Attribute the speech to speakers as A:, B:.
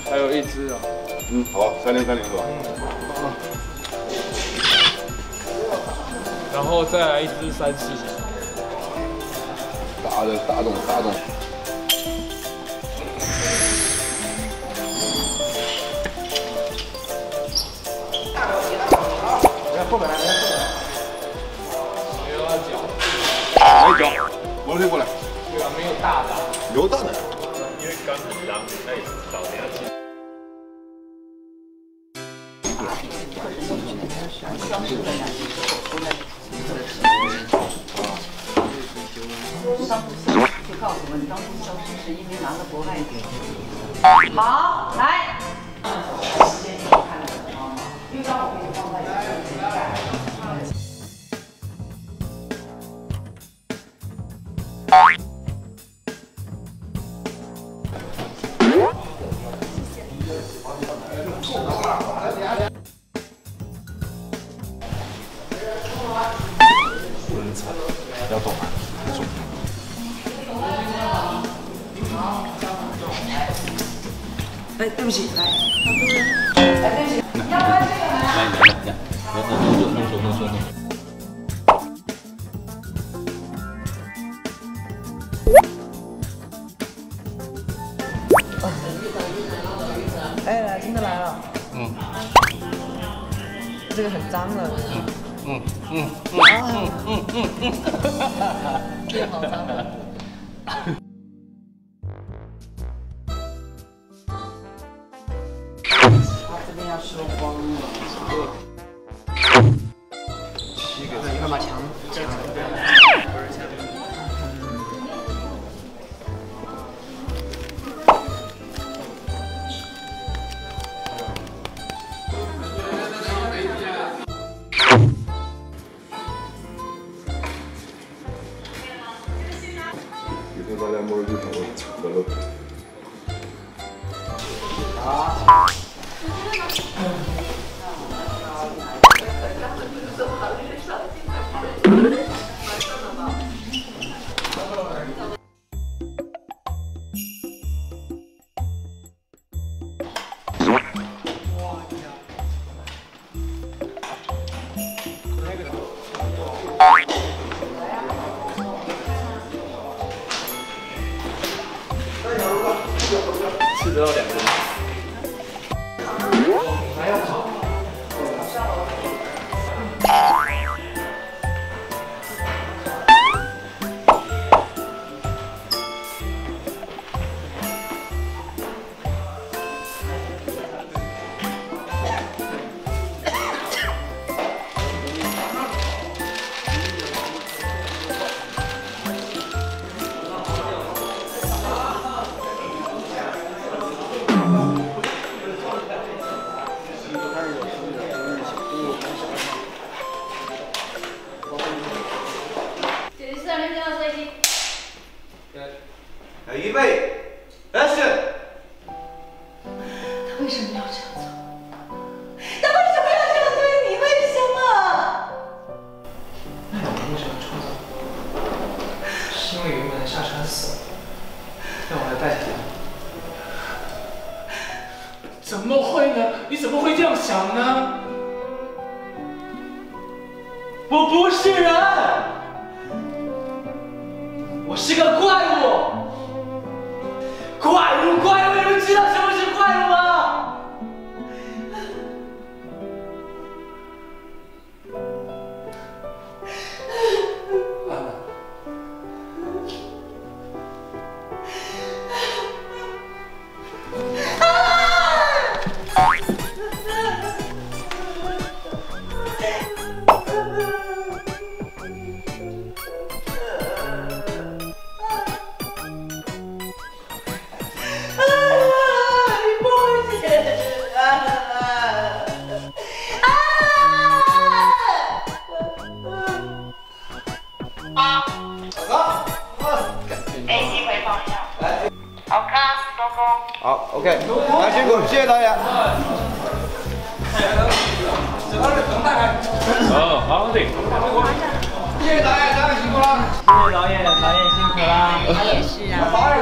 A: 还有一只啊。
B: 嗯，好，3030是吧？
A: 然后再来一只3-4。
B: 大洞。后面来，
A: 没有要搅。
B: 来搅，往这过来。
A: 对啊，没有大的。
B: 有大的。
C: 因为缸很脏，那也是少点气。
D: 就告诉我你当初消失是因为拿了国外的。好，来。时间你看了啊，浴缸我给你放在这里。
B: 要动啊，重。
D: 哎，对不起，来，哎，对不起，你要关这个门啊。
B: 来，弄手。
D: 哎，来，真的来了。嗯。这个很脏的。这个好脏的。他这边要收光了。你看把墙。
B: 大家摸着地上我
C: 吃得到2个。还要跑。
E: 预备，开始。
D: 他为什么要这样做？他为什么要这样对你？为什么？
F: 那你为什么冲走？是因为原本的夏川死了，让我来代替他。怎么会呢？你怎么会这样想呢？我不是人，我是个怪物。怪物！你们知道什么是怪物吗？安娜。
E: 好 ，OK， 来辛苦，谢谢导演。
C: 哦，好的。
E: 谢谢导演，导演辛苦了。
C: 谢谢导演，导演辛苦啦。
D: 我也是啊。